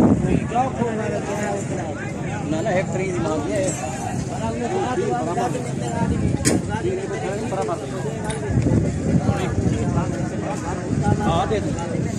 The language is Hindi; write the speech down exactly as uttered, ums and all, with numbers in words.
ना ना एक तरी दी मांगी है हाँ दे दो